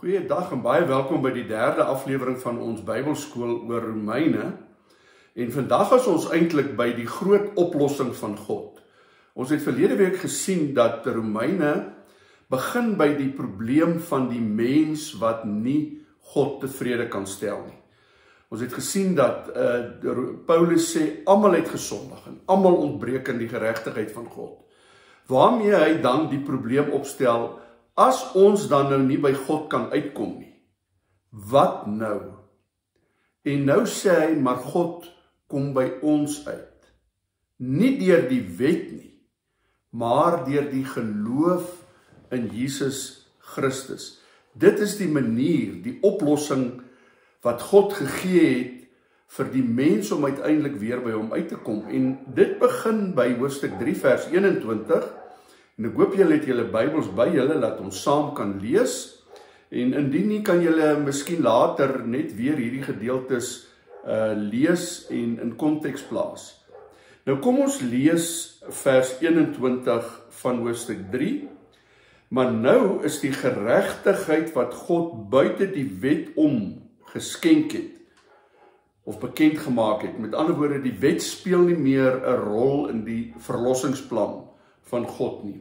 Goeiedag en baie welkom by die derde aflewering van ons Bybelskool oor Romeine. En vandag is ons eintlik by die groot oplossing van God. Ons het verlede week gesien dat Romeine begin by die probleem van die mens wat nie God tevrede kan stel nie. Ons het gesien dat Paulus sê, almal het gesondig en almal ontbreek in die geregtigheid van God. Waarmee hy dan die probleem opstel, as ons dan nou nie by God kan uitkom nie, wat nou? En nou sê hy, maar God kom by ons uit. Nie deur die wet nie, maar deur die geloof in Jesus Christus. Dit is die manier, die oplossing wat God gegee het vir die mens om uiteindelik weer by hom uit te kom. En dit begin by hoofstuk 3 vers 21, en ek hoop julle het julle Bybels by julle, laat ons saam kan lees, en indien nie kan julle miskien later net weer hierdie gedeeltes lees en in konteks plaas. Nou kom ons lees vers 21 van hoofstuk 3, maar nou is die geregtigheid wat God buite die wet om geskenk het, of bekend gemaak het. Met ander woorde, die wet speel nie meer 'n rol in die verlossingsplan van God nie.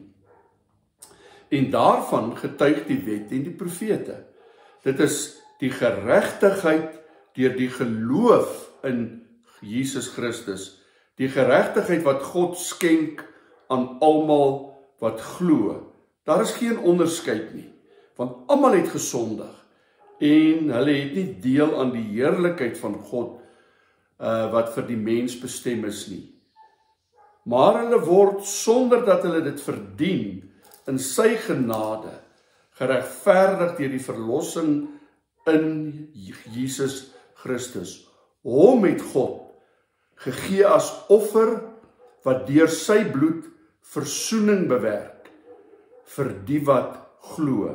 En daarvan getuig die wet en die profete. Dit is die geregtigheid deur die geloof in Jesus Christus. Die geregtigheid wat God skenk aan almal wat glo. Daar is geen onderskeid nie, want almal het gesondig en hulle het nie deel aan die heerlikheid van God wat vir die mens bestem is nie. Maar hulle word sonder dat hulle dit verdien in sy genade geregverdig deur die verlossing in Jesus Christus. Hom het God gegee as offer wat deur sy bloed versoening bewerk vir die wat glo.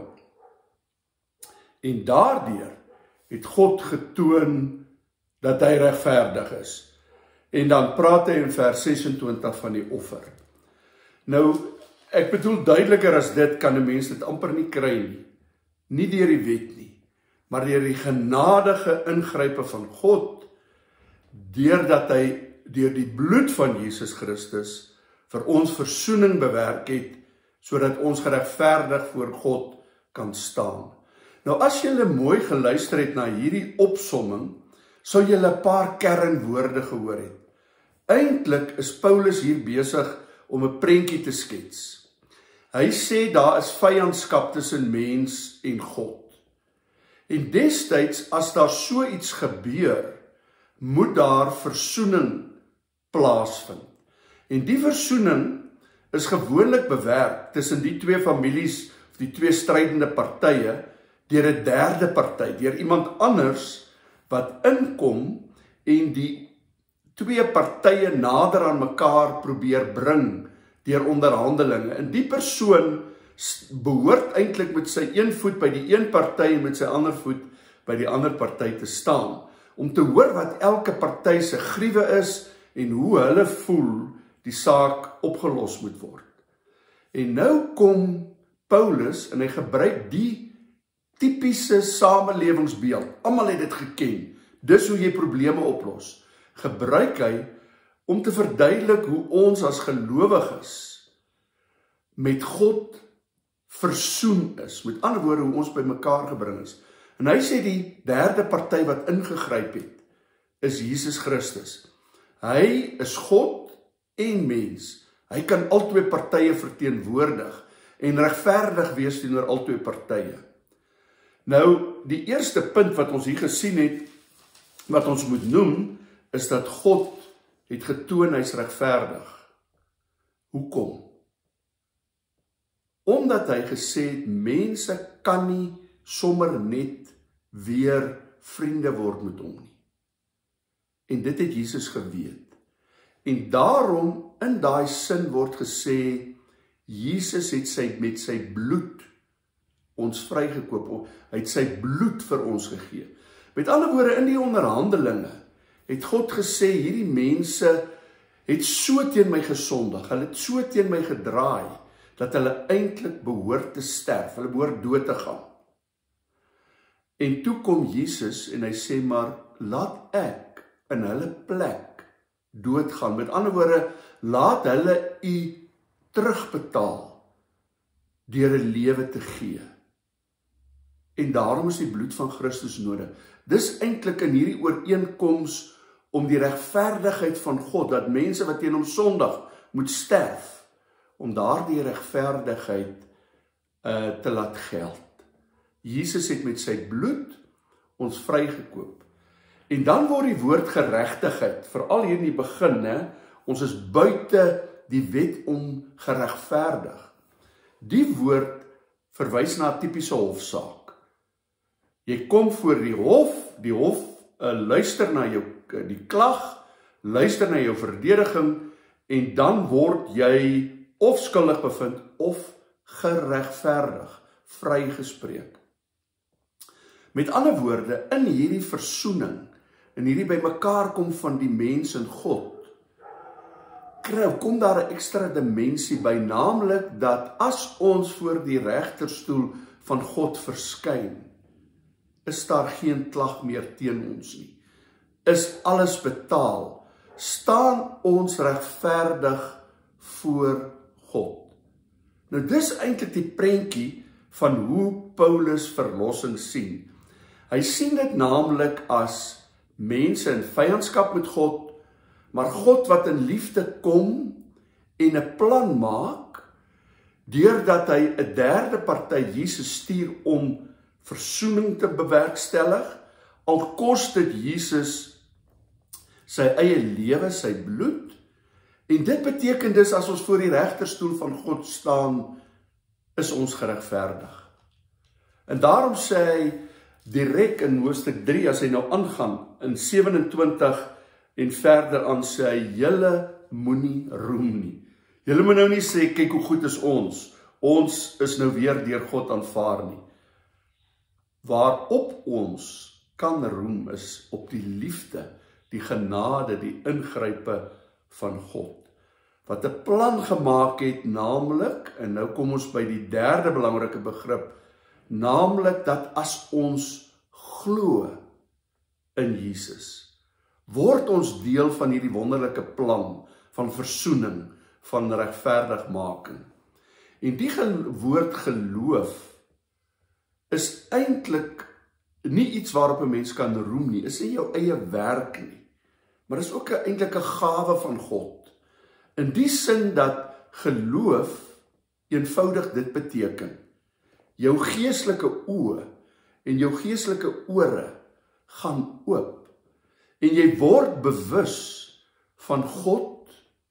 En daardeur het God getoon dat hy regverdig is. En dan praat hy in vers 26 van die offer. Nou, ek bedoel duideliker as dit kan 'n mens dit amper nie kry nie. Nie deur die wet nie, maar deur die genadige ingrype van God, deurdat hy deur die bloed van Jesus Christus vir ons versoening bewerk het, sodat ons geregverdig voor God kan staan. Nou as julle mooi geluister het na hierdie opsomming, sou julle 'n paar kernwoorde gehoor het. Eintlik is Paulus hier besig om 'n prentjie te skets. Hy sê daar is vyandskap tussen mens en God. En destyds as daar so iets gebeur, moet daar versoening plaasvind. En die versoening is gewoonlik bewerk tussen die twee families of die twee strydende partye deur 'n derde party, deur iemand anders wat inkom en die twee partye nader aan mekaar probeer bring deur onderhandelinge. En die persoon behoort eintlik met sy een voet by die een party en met sy ander voet by die ander party te staan, om te hoor wat elke party se griewe is en hoe hulle voel die saak opgelos moet word. En nou kom Paulus en hy gebruik die tipiese samelewingsbeeld. Almal het dit geken. Dis hoe jy probleme oplos. Gebruik hy om te verduidelik hoe ons as gelowiges met God versoen is. Met ander woorde, hoe ons by mekaar gebring is. En hy sê die derde party wat ingegryp het, is Jesus Christus. Hy is God en mens. Hy kan albei partye verteenwoordig en regverdig wees teenoor albei partye. Nou, die eerste punt wat ons hier gesien het, wat ons moet noem, is dat God het getoon hy's regverdig. Hoekom? Omdat hy gesê het, mense kan nie sommer net weer vriende word met hom nie. En dit het Jesus geweet. En daarom, in daai sin word gesê, Jesus het met sy bloed ons vrygekoop. Hy het sy bloed vir ons gegee. Met ander woorde, in die onderhandelinge, het God gesê, hierdie mense het so teen my gesondig, hulle het so teen my gedraai, dat hulle eintlik behoort te sterf, hulle behoort dood te gaan. En toe kom Jesus en hy sê maar, laat ek in hulle plek doodgaan. Met ander woorde, laat hulle u terugbetaal deur 'n lewe te gee. En daarom is die bloed van Christus nodig. Dis eintlik in hierdie ooreenkoms om die regverdigheid van God, dat mense wat teen hom sondig moet sterf, om daardie regverdigheid te laat geld. Jesus het met sy bloed ons vrygekoop. En dan word die woord geregtigheid, veral hier in die begin, ons is buite die wet om geregverdig. Die woord verwys na 'n tipiese hofsaak. Jy kom voor die hof luister na jou die klag, luister na jou verdediging, en dan word jy of skuldig bevind of geregverdig, vrygespreek. Met ander woorde, in hierdie versoening, in hierdie bymekaar kom van die mens en God, kom daar 'n ekstra dimensie by, naamlik dat as ons voor die regterstoel van God verskyn, is daar geen klag meer teen ons nie. Is alles betaal, staan ons regverdig voor God. Nou dis eintlik die prentjie van hoe Paulus verlossing sien. Hy sien dit naamlik as mense in vyandskap met God, maar God wat in liefde kom en 'n plan maak, deurdat hy 'n derde party Jesus stuur om versoening te bewerkstellig, al kos dit Jesus sy eie lewe, sy bloed, en dit beteken dus as ons voor die regterstoel van God staan, is ons geregverdig. En daarom sê hy direk in hoofstuk 3, as hy nou aangaan, in 27 en verder aan sê hy, julle moenie roem nie. Julle moet nou nie sê, kyk hoe goed is ons is nou weer deur God aanvaar nie. Waarop ons kan roem is op die liefde, die genade, die ingrype van God. Wat 'n plan gemaak het, naamlik, en nou kom ons by die derde belangrike begrip, naamlik dat as ons glo in Jesus, word ons deel van hierdie wonderlike plan van versoening, van regverdigmaking. En die woord geloof is eintlik nie iets waarop 'n mens kan roem nie, is nie jou eie werk nie, maar is ook eintlik 'n gawe van God. In die sin dat geloof eenvoudig dit beteken, jou geestelike oë en jou geestelike ore gaan oop, en jy word bewus van God,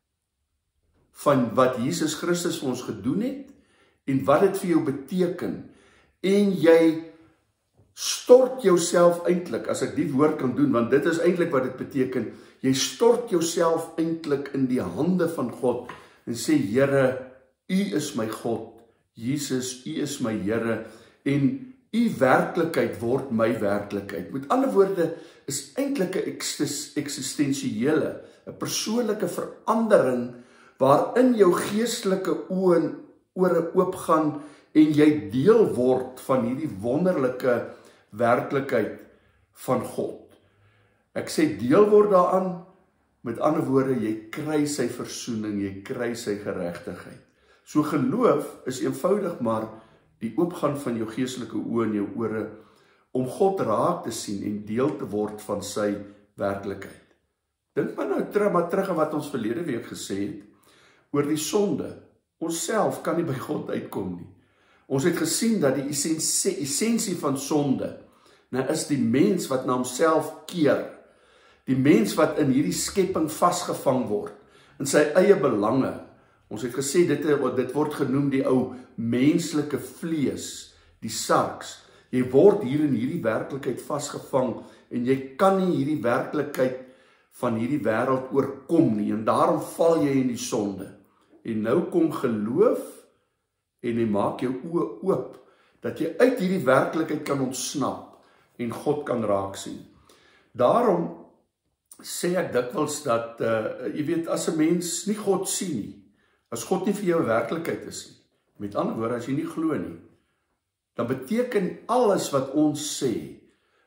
van wat Jesus Christus vir ons gedoen het, en wat dit vir jou beteken, en jy stort jouself eintlik, as ek die woord kan doen, want dit is eintlik wat dit beteken, jy stort jouself eintlik in die hande van God, en sê, Here, U is my God, Jesus, U is my Here, en U werklikheid word my werklikheid. Met ander woorde, is eintlik 'n eksistensiële, 'n persoonlike verandering, waarin jou geestelike oë en ore oopgaan, en jy deel word van hierdie wonderlike werklikheid van God. Ek sê deel word daaraan, met ander woorde, jy kry sy versoening, jy kry sy geregtigheid. So geloof is eenvoudig maar die oopgaan van jou geestelike oë en jou ore, om God raak te sien en deel te word van sy werklikheid. Dink maar nou terug aan wat ons verlede week gesê het, oor die sonde. Ons self kan nie by God uitkom nie. Ons het gesien dat die essensie van sonde, is die mens wat na homself keer, die mens wat in hierdie skepping vasgevang word, in sy eie belange. Ons het gesê, dit word genoem die ou menslike vlees, die sarks. Jy word hier in hierdie werklikheid vasgevang, en jy kan nie hierdie werklikheid van hierdie wêreld oorkom nie, en daarom val jy in die sonde. En nou kom geloof, en hy maak jou oë oop, dat jy uit hierdie werklikheid kan ontsnap, en God kan raak sien. Daarom sê ek dikwels dat, jy weet, as 'n mens nie God sien nie, as God nie vir jou 'n werklikheid is nie, met ander woorde, as jy nie glo nie, dan beteken alles wat ons sê,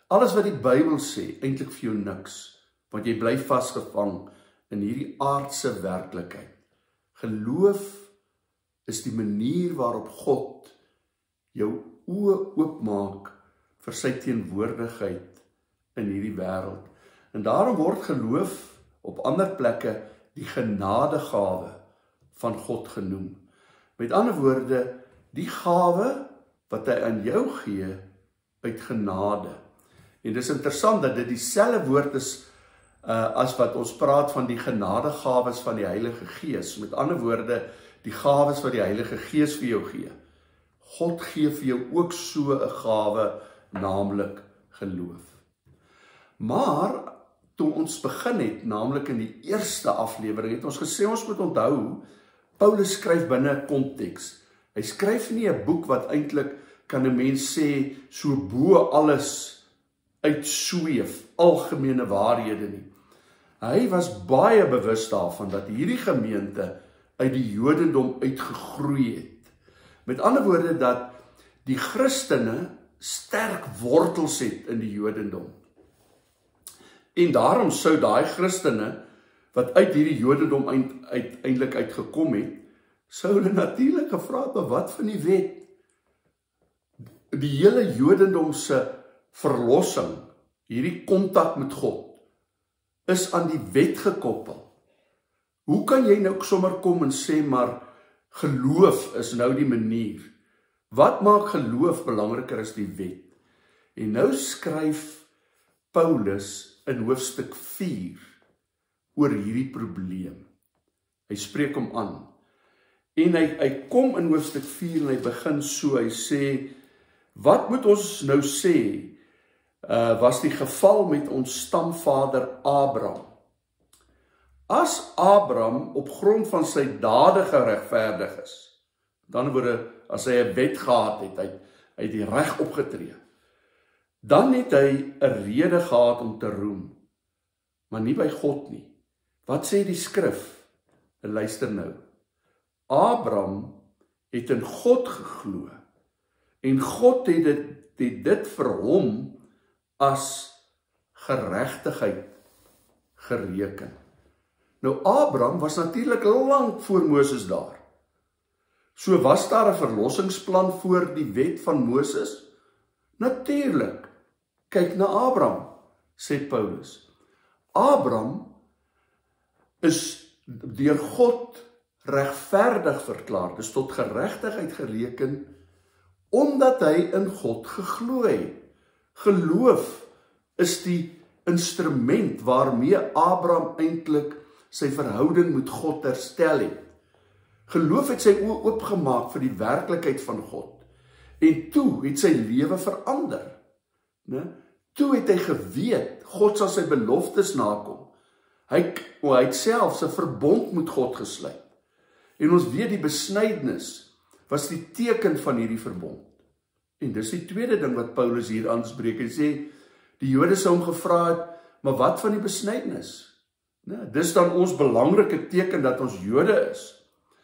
alles wat die Bybel sê, eintlik vir jou niks, want jy bly vasgevang in hierdie aardse werklikheid. Geloof is die manier waarop God jou oë oopmaak vir sy teenwoordigheid in hierdie wêreld. En daarom word geloof op ander plekke die genadegawe van God genoem. Met ander woorde, die gawe wat hy aan jou gee uit genade. En dis interessant dat dit dieselfde woord is as wat ons praat van die genadegawes van die Heilige Gees. Met ander woorde, die gawes wat die Heilige Gees vir jou gee. God gee vir jou ook so 'n gawe, naamlik geloof. Maar toe ons begin het, naamlik in die eerste aflewering, het ons gesê ons moet onthou, Paulus skryf binne 'n konteks. Hy skryf nie 'n boek wat eintlik, kan 'n mens sê, so bo alles uitsweef, algemene waarhede nie. Hy was baie bewus daarvan dat hierdie gemeente uit die Jodendom uitgegroei het. Met ander woorde, dat die Christene sterk wortels het in die Jodendom. En daarom sou daai Christene wat uit hierdie Jodendom uiteindelik uitgekom het, sou hulle natuurlik gevra het, maar wat van die wet? Die hele Jodendom se verlossing, hierdie kontak met God, is aan die wet gekoppel. Hoe kan jy nou sommer kom en sê, maar geloof is nou die manier? Wat maak geloof belangriker as die wet? En nou skryf Paulus in hoofstuk 4 oor hierdie probleem. Hy spreek hom aan. En hy kom in hoofstuk 4 en hy begin so, hy sê, wat moet ons nou sê, was die geval met ons stamvader Abraham. As Abraham op grond van sy dade geregverdig is, met ander woorde, as hy 'n wet gehad het, hy het die reg opgetree, dan het hy 'n rede gehad om te roem, maar nie by God nie. Wat sê die skrif? En luister nou. Abraham het in God geglo, en God het dit vir hom as geregtigheid gereken. Nou Abraham was natuurlik lank voor Moses daar. So was daar 'n verlossingsplan voor die wet van Moses? Natuurlik. Kyk na Abraham, sê Paulus. Abraham is deur God regverdig verklaar, dus tot geregtigheid gereken, omdat hy in God geglo het. Geloof is die instrument waarmee Abraham eintlik sy verhouding met God herstel het. Geloof het sy oë oopgemaak vir die werklikheid van God. En toe het sy lewe verander. Toe het hy geweet, God sal sy beloftes nakom. Hy het selfs 'n verbond met God gesluit. En ons weet die besnydenis was die teken van hierdie verbond. En dis die tweede ding wat Paulus hier aanspreek. Hy sê, die Jode sou hom gevra het, maar wat van die besnydenis? Dis dan ons belangrike teken dat ons Jode is.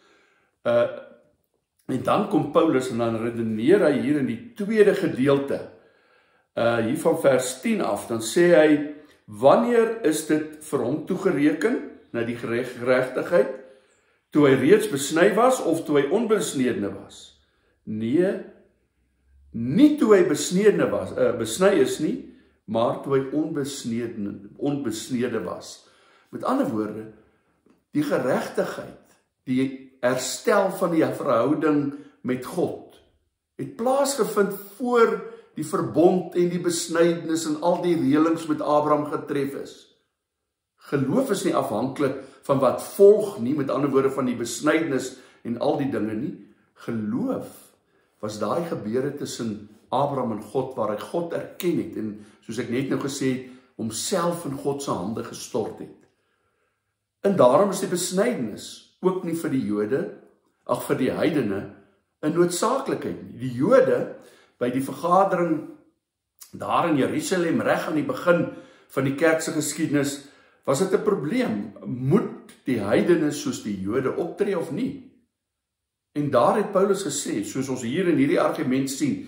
En dan kom Paulus en dan redeneer hy hier in die tweede gedeelte, hier van vers 10 af, dan sê hy, wanneer is dit vir hom toegereken, na die geregtigheid, toe hy reeds besny was, of toe hy onbesnedene was? Nee, nie toe hy besny is nie, maar toe hy onbesnede was. Met ander woorde, die geregtigheid, die herstel van die verhouding met God, het plaasgevind voor die verbond en die besnydenis en al die reëlings met Abraham getref is. Geloof is nie afhanklik van wat volg nie, met ander woorde van die besnydenis en al die dinge nie. Geloof was daai gebeure tussen Abraham en God, waar hy God erken het, en soos ek net nou gesê het, homself in God se hande gestort het. En daarom is die besnydenis ook nie vir die Jode, vir die heidene, 'n noodsaaklikheid nie. Die Jode, by die vergadering daar in Jerusalem, reg aan die begin van die kerk se geskiedenis, was dit 'n probleem. Moet die heidene soos die Jode optree of nie? En daar het Paulus gesê, soos ons hier in hierdie argument sien,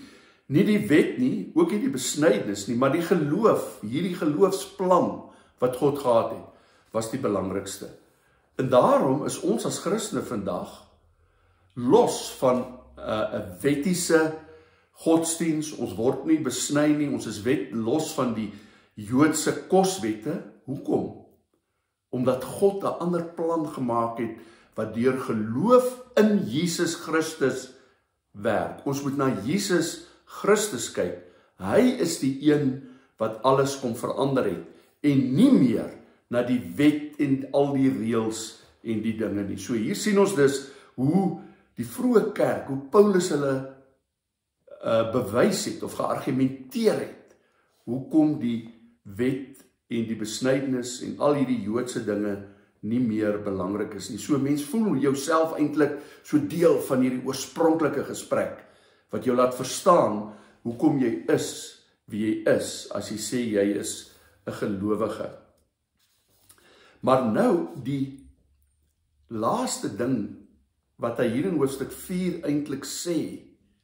Nie die wet nie, ook nie die besnydenis nie, maar die geloof, hierdie geloofsplan wat God gehad het, was die belangrikste. En daarom is ons as Christene vandag los van 'n wettiese godsdiens, ons word nie besny nie, ons is los van die Joodse koswette. Hoekom? Omdat God 'n ander plan gemaak het, wat deur geloof in Jesus Christus werk. Ons moet na Jesus Christus kyk. Hy is die een wat alles kom verander het, en nie meer na die wet en al die reëls en die dinge nie. So hier sien ons dus hoe die vroeë kerk, hoe Paulus hulle bewys het of geargumenteer het, hoekom die wet en die besnydenis en al hierdie Joodse dinge nie meer belangrik is nie. So mens voel jouself eintlik so deel van hierdie oorspronklike gesprek, wat jou laat verstaan hoekom jy is wie jy is, as jy sê jy is 'n gelowige. Maar nou, die laaste ding wat hy hier in hoofstuk 4 eintlik sê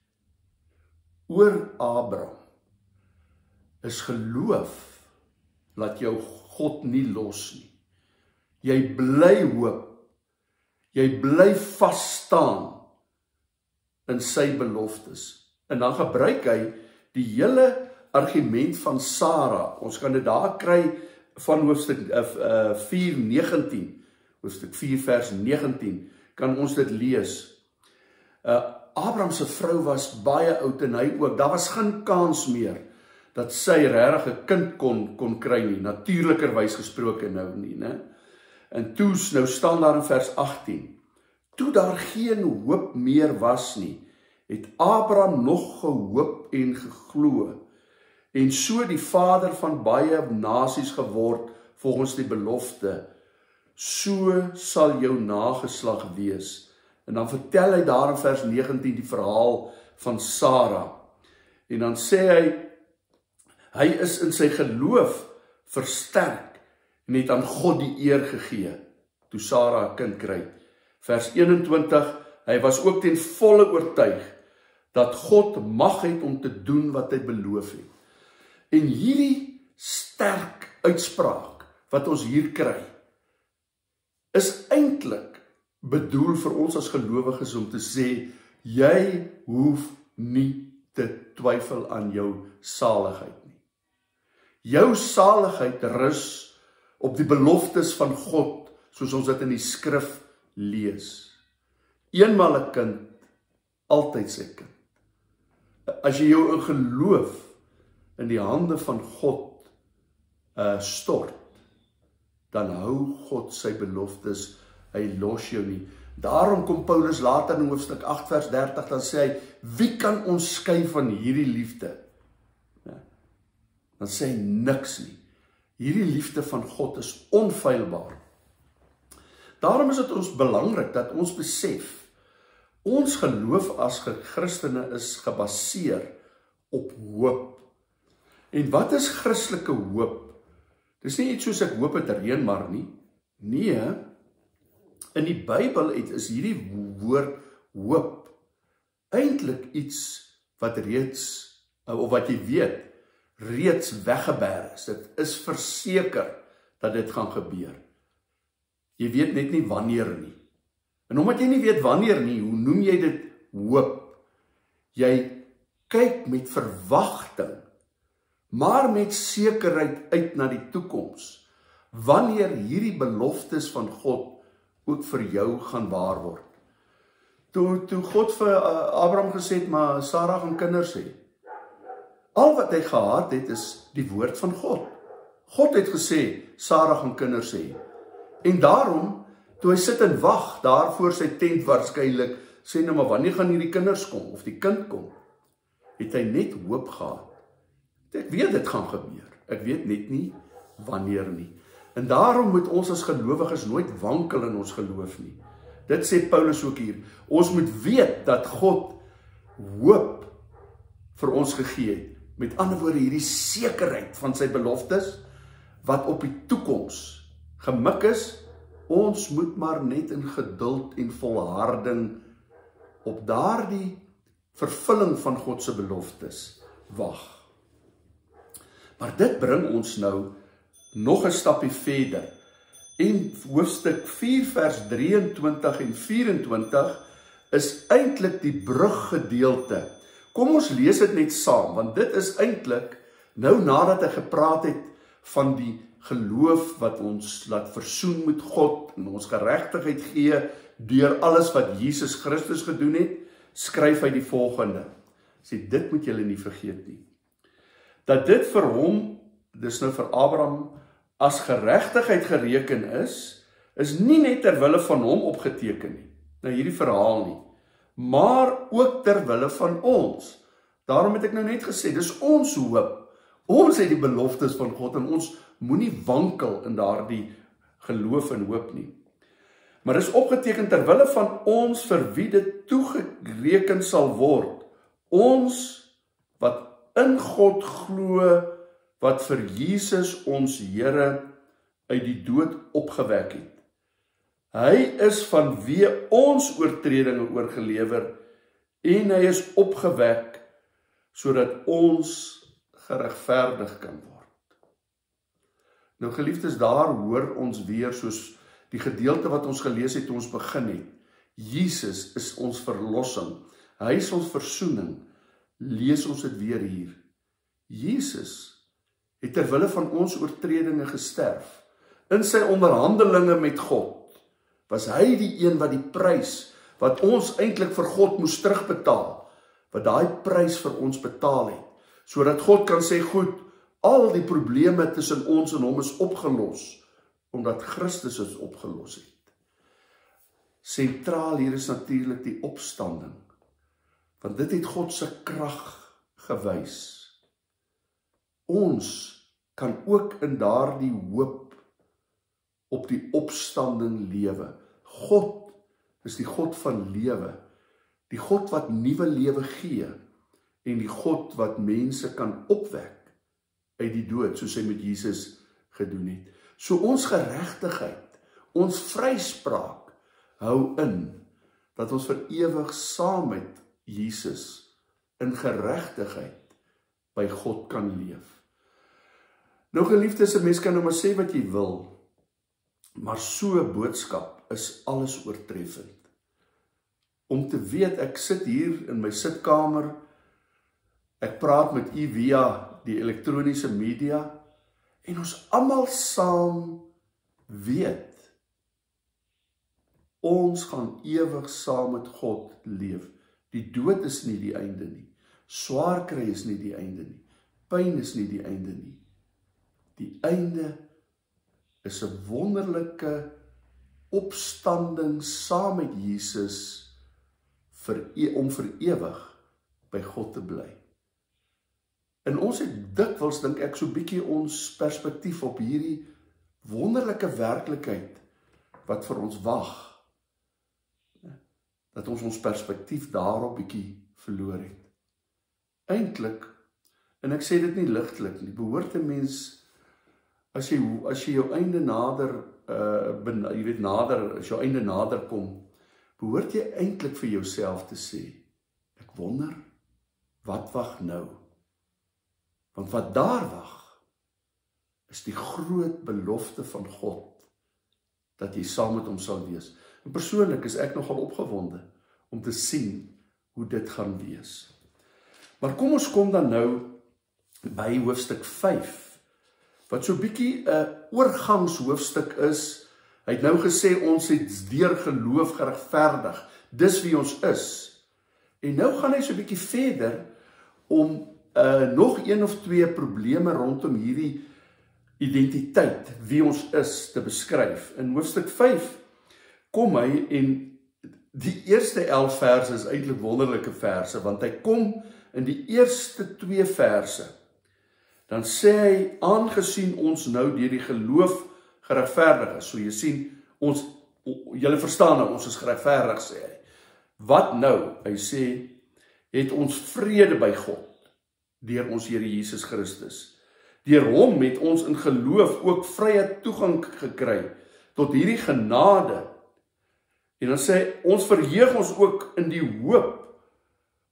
oor Abraham, is geloof laat jou God nie los nie. Jy bly hoop, jy bly vas staan in sy beloftes. En dan gebruik hy die hele argument van Sara. Ons kan dit daar kry van hoofstuk 4:19, hoofstuk 4 vers 19, kan ons dit lees. Abraham se vrou was baie oud en hy ook. Daar was geen kans meer dat sy regtig 'n kind kon kry nie, natuurlikerwys gesproke nou nie, né? En toe nou staan daar in vers 18, toe daar geen hoop meer was nie, het Abraham nog gehoop en geglo, en so die vader van baie nasies geword volgens die belofte, so sal jou nageslag wees. En dan vertel hy daar in vers 19 die verhaal van Sara, en dan sê hy is in sy geloof versterk, en het aan God die eer gegee, toe Sara 'n kind kry. Vers 21, hy was ook ten volle oortuig, dat God mag het om te doen wat hy beloof het. En hierdie sterk uitspraak, wat ons hier kry, is eintlik bedoel vir ons as gelowiges om te sê, jy hoef nie te twyfel aan jou saligheid nie. Jou saligheid rus op die beloftes van God, soos ons dit in die skrif lees. Eenmaal 'n kind, altyd sy kind. As jy jou in geloof in die hande van God stort, dan hou God sy beloftes, hy los jou nie. Daarom kom Paulus later in hoofstuk 8 vers 30, dan sê hy, wie kan ons skei van hierdie liefde? Dan sê hy niks nie. Hierdie liefde van God is onfeilbaar. Daarom is dit ons belangrik dat ons besef, ons geloof as Christene is gebaseer op hoop. En wat is Christelike hoop? Dis nie iets soos ek hoop het reën maar nie. Nee, in die Bybel is hierdie woord hoop eintlik iets wat reeds, of wat jy weet, reeds weggeberg is. Dit is verseker dat dit gaan gebeur. Jy weet net nie wanneer nie. En omdat jy nie weet wanneer nie, hoe noem jy dit hoop? Jy kyk met verwagting, maar met sekerheid uit na die toekoms, wanneer hierdie beloftes van God ook vir jou gaan waar word. Toe God vir Abraham gesê het, maar Sara gaan kinders hê. Al wat hy gehad het is die woord van God. God het gesê, Sara gaan kinders hê. En daarom, toe hy sit en wag, daar voor sy tent waarskynlik, sê nou maar, wanneer gaan hierdie kinders kom, of die kind kom, het hy net hoop gehad. Ek weet dit gaan gebeur, ek weet net nie wanneer nie. En daarom moet ons as gelowiges nooit wankel in ons geloof nie. Dit sê Paulus ook hier, ons moet weet dat God hoop vir ons gegee het. Met ander woorde, hierdie sekerheid van sy beloftes, wat op die toekoms gemik is, ons moet maar net in geduld en volharding op daardie vervulling van God se beloftes wag. Maar dit bring ons nou nog 'n stapie verder. En hoofstuk 4 vers 23 en 24 is eintlik die bruggedeelte. Kom ons lees dit net saam, want dit is eintlik nou nadat hy gepraat het van die geloof wat ons laat versoen met God en ons geregtigheid gee deur alles wat Jesus Christus gedoen het, skryf hy die volgende. Sê, dit moet julle nie vergeet nie. Dat dit vir hom, dis nou vir Abraham, as geregtigheid gereken is nie net ter wille van hom opgeteken nie. Nou hierdie verhaal nie, maar ook ter wille van ons. Daarom het ek nou net gesê, dis ons hoop. Ons het die beloftes van God en ons moenie wankel in daardie geloof en hoop nie. Maar is opgeteken ter wille van ons vir wie dit toegereken sal word. Ons wat in God glo, wat vir Jesus ons Here uit die dood opgewek het. Hy is vanweë ons oortredinge oorgelewer en hy is opgewek sodat ons geregverdig kan word. Nou geliefdes, daar hoor ons weer soos die gedeelte wat ons gelees het toe ons begin het. Jesus is ons verlossing. Hy is ons versoening. Lees ons dit weer hier. Jesus het ter wille van ons oortredinge gesterf. In sy onderhandelinge met God was hy die een wat die prys wat ons eintlik vir God moes terugbetaal, wat daai prys vir ons betaal het, sodat God kan sê, goed, al die probleme tussen ons en hom is opgelos, omdat Christus is opgelos het. Sentraal hier is natuurlik die opstanding, want dit het God se krag gewys. Ons kan ook in daardie hoop op die opstanding lewe. God is die God van lewe, die God wat nuwe lewe gee, en die God wat mense kan opwek uit die dood, soos hy met Jesus gedoen het. So ons geregtigheid, ons vryspraak, hou in, dat ons vir ewig saam met Jesus in geregtigheid by God kan leef. Nou geliefdes, 'n mens kan nou maar sê wat jy wil, maar so 'n boodskap is alles oortreffend. Om te weet, ek sit hier in my sitkamer, ek praat met u via die elektroniese media, en ons almal saam weet, ons gaan ewig saam met God leef. Die dood is nie die einde nie. Swaar kry is nie die einde nie. Pyn is nie die einde nie. Die einde is 'n wonderlike opstanding saam met Jesus om vir ewig by God te bly. En ons het dikwels, dink ek, so bietjie ons perspektief op hierdie wonderlike werklikheid wat vir ons wag, dat ons perspektief daarop bietjie verloor het. Eintlik, en ek sê dit nie ligtelik nie, behoort 'n mens, as jy jou einde nader, as jou einde nader kom, behoort jy eintlik vir jouself te sê, ek wonder, wat wag nou? Want wat daar wag, is die groot belofte van God, dat jy saam met hom sal wees. En persoonlik is ek nogal opgewonde, om te sien, hoe dit gaan wees. Maar kom ons kom dan nou, by hoofstuk 5, wat so bietjie 'n oorgangshoofstuk is. Hy het nou gesê, ons het deur geloof geregverdig, dis wie ons is. En nou gaan hy so bietjie verder, om nog een of twee probleme rondom hierdie identiteit, wie ons is, te beskryf. In hoofstuk 5 kom hy, en die eerste 11 verse is eintlik wonderlike verse, want hy kom in die eerste 2 verse, dan sê hy, aangesien ons nou deur die geloof geregverdig is, so jy sien, julle verstaan nou, ons is geregverdig, sê hy. Wat nou? Hy sê, het ons vrede by God, deur ons Here Jesus Christus. Deur hom het ons in geloof ook vrye toegang gekry tot hierdie genade. En dan sê hy, ons verheug ons ook in die hoop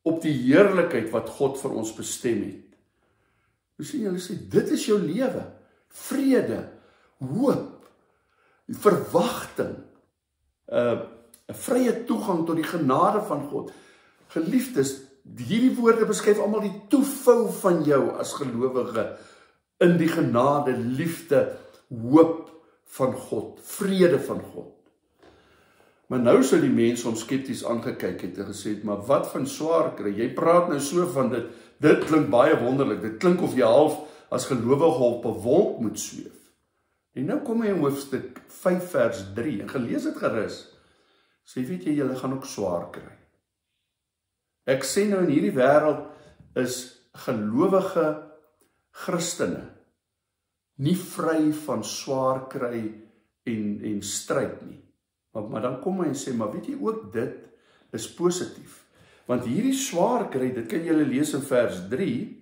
op die heerlikheid wat God vir ons bestem het. Nou sien julle sê, dit is jou lewe, vrede, hoop, verwagting, 'n vrye toegang tot die genade van God. Geliefdes, hierdie woorde beskryf almal die toevou van jou as gelowige in die genade, liefde, hoop van God, vrede van God. Maar nou sou die mense hom skepties aangekyk het en gesê het, maar wat van swaar kry? Jy praat nou so van dit klink baie wonderlik, dit klink of jy half as gelowige op 'n wolk moet sweef. En nou kom hy in hoofstuk 5 vers 3, en gelees het gerus, sê weet jy, julle gaan ook swaar kry. Ek sê nou in hierdie wêreld is gelowige Christene nie vry van swaar kry en stryd nie. Maar dan kom hy en sê, maar weet jy ook, dit is positief. Want hierdie swaar kry, dit kan julle lees in vers 3,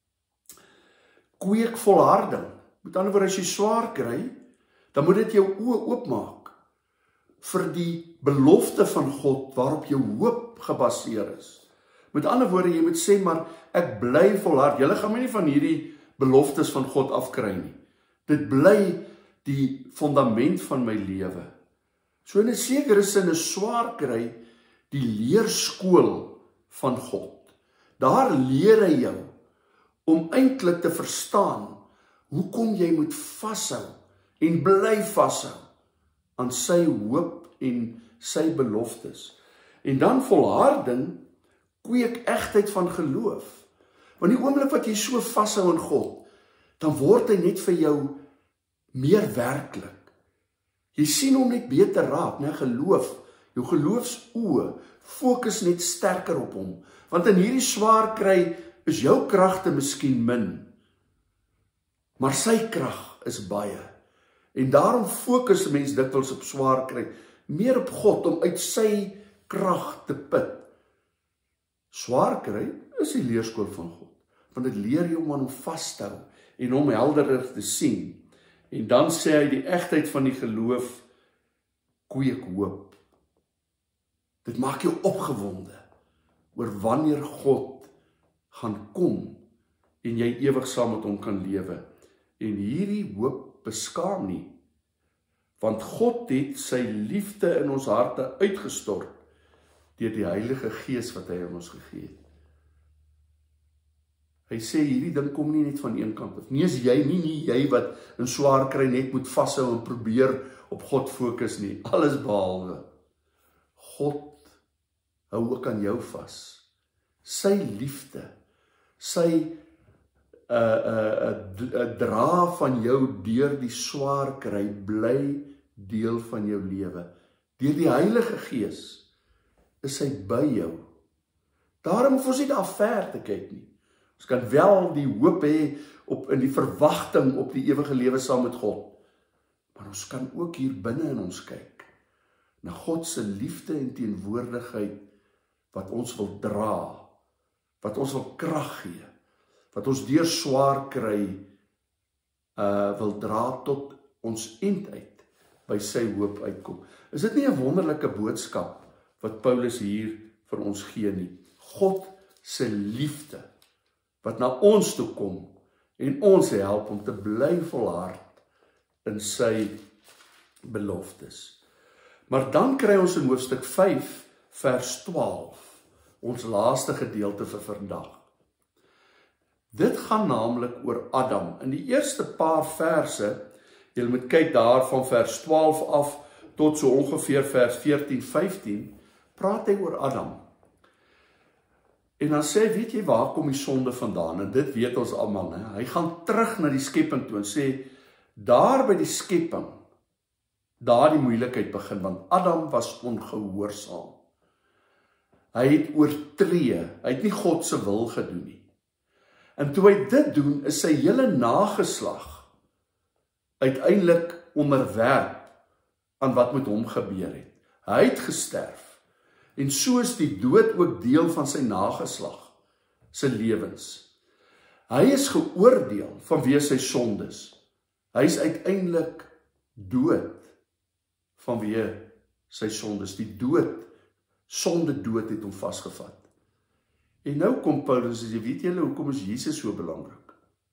kweek volharding. Met ander woorde, as jy swaar kry, dan moet dit jou oë oopmaak vir die belofte van God waarop jou hoop gebaseer is. Met ander woorde, jy moet sê, maar ek bly volhard. Julle gaan my nie van hierdie beloftes van God afkry nie. Dit bly die fundament van my lewe. So in 'n sekere sin is swaar kry die leerskool van God. Daar leer hy jou om eintlik te verstaan hoekom jy moet vashou en bly vashou aan sy hoop en sy beloftes. En dan volharding kweek egtheid van geloof. Want die oomblik wat jy so vashou aan God, dan word hy net vir jou meer werklik. Jy sien hom net beter raak, né? Geloof, jou geloofsoë fokus net sterker op hom. Want in hierdie swaar kry is jou kragte miskien min, maar sy krag is baie. En daarom fokus 'n mens dikwels op swaar kry, meer op God om uit sy krag te put. Swaar kry is die leerskool van God, want dit leer jou om aan hom vas te hou en hom helderder te sien. En dan sê hy die egtheid van die geloof kweek hoop. Dit maak jou opgewonde oor wanneer God gaan kom en jy ewig saam met hom kan lewe. En hierdie hoop beskaam nie, want God het sy liefde in ons harte uitgestort deur die Heilige Gees wat hy aan ons gegee het. Hy sê hierdie ding kom nie net van een kant af. Nie is jy nie jy wat in swaar kry net moet vashou en probeer op God fokus nie. Alles behalwe. God hou ook aan jou vas. Sy liefde, sy dra van jou deur die swaar kry, bly deel van jou lewe. Deur die Heilige Gees is hy by jou. Daarom hoef ons nie daar ver te kyk nie. Ons kan wel die hoop hê in die verwagting op die ewige lewe saam met God. Maar ons kan ook hier binne in ons kyk na God se liefde en teenwoordigheid wat ons wil dra, wat ons wil krag gee, wat ons deur swaar kry wil dra tot ons eind uit by sy hoop uitkom. Is dit nie 'n wonderlike boodskap wat Paulus hier vir ons gee nie? God se liefde wat na ons toe kom en ons help om te bly volhard in sy beloftes. Maar dan kry ons in hoofstuk 5 vers 12 ons laaste gedeelte vir vandag. Dit gaan naamlik oor Adam. In die eerste paar verse, jy moet kyk daar van vers 12 af tot so ongeveer vers 14-15, praat hy oor Adam. En dan sê, weet jy waar kom die sonde vandaan? En dit weet ons almal, né? Hy gaan terug na die skepping toe en sê, daar by die skepping, daar die moeilikheid begin, want Adam was ongehoorsaam. Hy het oortree, hy het nie God se wil gedoen nie. En toe hy dit doen, is sy hele nageslag uiteindelik onderwerp aan wat met hom gebeur het. Hy het gesterf, en so is die dood ook deel van sy nageslag, sy lewens. Hy is geoordeel vanweë sy sondes. Hy is uiteindelik dood vanweë sy sondes. Die dood, sonde dood het hom vasgevat. En nou kom Paulus en sê, weet julle, hoekom is Jesus so belangrik?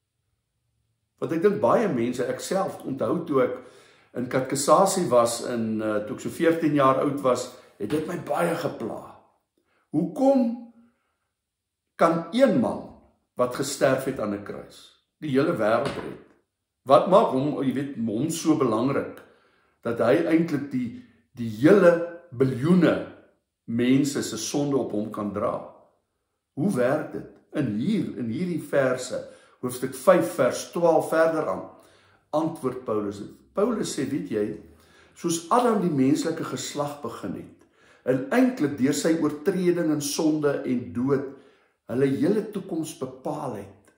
Want ek dink baie mense, ek self onthou toe ek in katekisasie was, toe ek so 14 jaar oud was, het dit my baie gepla. Hoekom kan een man wat gesterf het aan 'n kruis, die hele wêreld red? Wat maak hom, jy weet, hom so belangrik, dat hy eintlik die hele biljoene mense se sonde op hom kan dra? Hoe werk dit? In hierdie verse, hoofstuk 5 vers 12 verder aan, antwoord Paulus dit. Paulus sê, weet jy, soos Adam die menslike geslag begin het, en eintlik deur sy oortreding en sonde en dood, hulle hele toekoms bepaal het,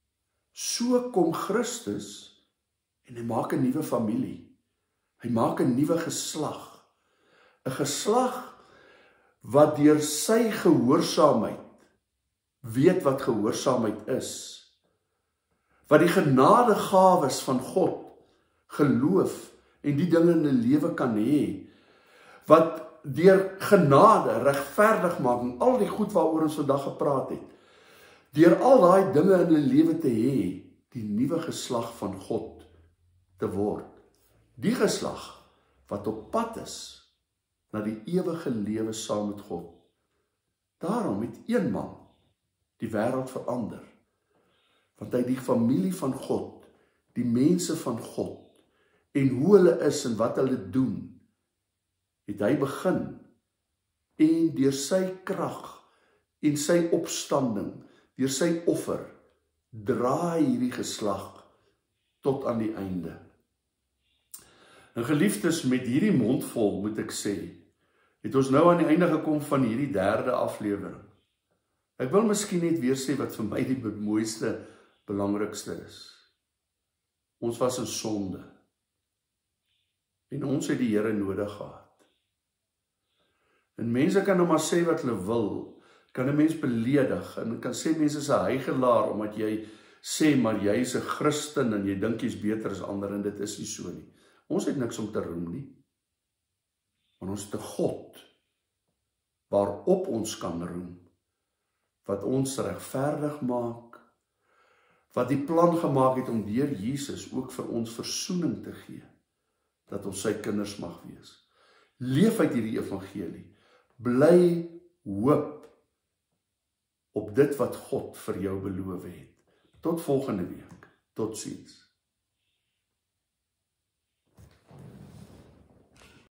so kom Christus, en hy maak 'n nuwe familie, hy maak 'n nuwe geslag, 'n geslag wat deur sy gehoorsaamheid weet wat gehoorsaamheid is, wat die genadegawes van God, geloof en die dinge in 'n lewe kan hê, wat deur genade, regverdigmaking, al die goed waaroor ons vandag gepraat het, deur al daai dinge in 'n lewe te hê, die nuwe geslag van God te word. Die geslag wat op pad is na die ewige lewe saam met God. Daarom het een man die wêreld verander, want hy die familie van God, die mense van God, en hoe hulle is en wat hulle doen, het hy begin, en deur sy krag en sy opstanding, deur sy offer, draai hierdie geslag tot aan die einde. En geliefdes, met hierdie mond vol, moet ek sê, het ons nou aan die einde gekom van hierdie 3de aflewering. Ek wil miskien net weer sê wat vir my die mooiste, belangrikste is. Ons was in sonde, en ons het die Here nodig gehad. En mense kan nou maar sê wat hulle wil, kan 'n mens beledig, en kan sê mense is 'n hygelaar, omdat jy sê, maar jy is 'n Christen, en jy dink jy's beter as ander, en dit is nie so nie. Ons het niks om te roem nie, want ons het 'n God, waarop ons kan roem, wat ons regverdig maak, wat die plan gemaak het om deur Jesus ook vir ons versoening te gee, dat ons sy kinders mag wees. Leef uit hierdie evangelie, bly hoop op dit wat God vir jou beloof het. Tot volgende week, totsiens.